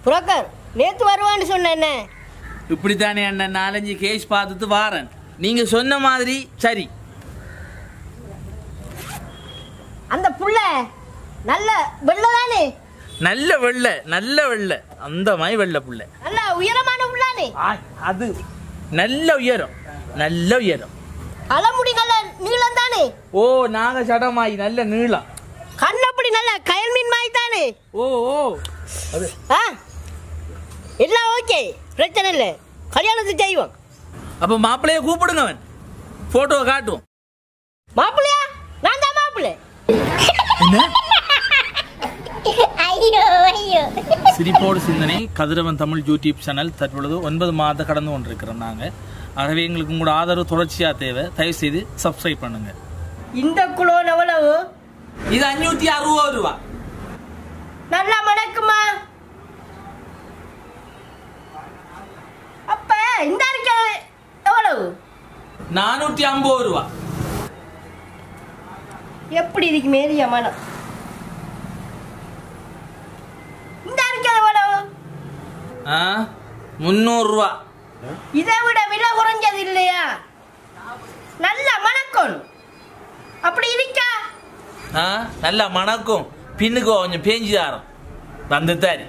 Broker நேத்து வருவான்னு சொன்னேன். இப்படித்தானே அண்ணன் 4-5 கேஸ் பார்த்துட்டு வாரன். நீங்க சொன்ன மாதிரி சரி. அந்த புள்ள நல்ல வெள்ளை தானே? நல்ல வெள்ளை அந்த மாதிரி வெள்ளை புள்ள. நல்ல உயரமான புள்ளானே? அது நல்ல உயரம். அலமுடி நல்ல நீளம் தானே? ஓ நாக சடமாயி நல்ல நீளம். கண்ணப்படி நல்ல கயல் மீன் மாதிரி தானே? ஓ எல்லாம் ஓகே, பிரச்சனை இல்லை. கல்யாணத்துக்கு செய்வோம். அப்ப மாப்பிள்ளைய கூப்பிடுங்க, அவன் போட்டோவை காட்டுவோம். மாப்பிள்ளையா? நான் தான் மாப்பிள்ளை. என்ன சிரிப்போடு சிந்தனை கதிரவன் தமிழ் யூடியூப் சேனல் தற்பொழுது 9 மாதம் கடந்து கொண்டிருக்கிறோம் நாங்கள். ஆகவே எங்களுக்கு உங்களோட ஆதரவு தொடர்ச்சியாக தேவை. தயவு செய்து சப்ஸ்கிரைப் பண்ணுங்க. இந்த குலோ எவ்வளவு? இது 560 ரூபா. நல்லா மணக்குமா? அப்ப இந்த இருக்க எவ்வளவு? 450 ரூபா. எப்படி இருக்கு மேரிய மனம்? இந்த இருக்க எவ்வளவு? 300 ரூபா. இதை விட விலை குறைஞ்சது இல்லையா? நல்ல மணக்கணும். அப்படி இருக்கா? நல்லா மணக்கும். பின்னுக்கு கொஞ்சம் பேஞ்சு தாரம் வந்து தாரி.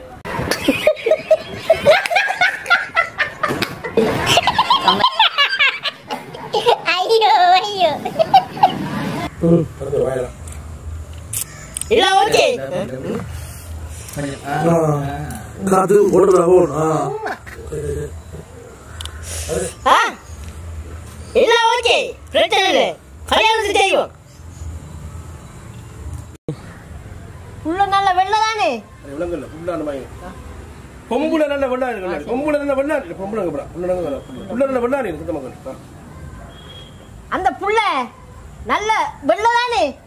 இல்ல ஓகே. காது ஓடுறா ஓடு. இல்ல ஓகே, பிரச்சனை இல்லை. கல்யாணத்துக்கு செய்வோம். உள்ள நல்ல வெள்ளை தானே? விலங்கல்ல புல்லான மாதிரி பொம்புல நல்ல வெள்ளா இருக்கு. பொம்புல நல்ல வெள்ளா இருக்கு. பொம்புல நல்ல வெள்ளா இருக்கு. அந்த புள்ள நல்ல வெள்ளை தானே?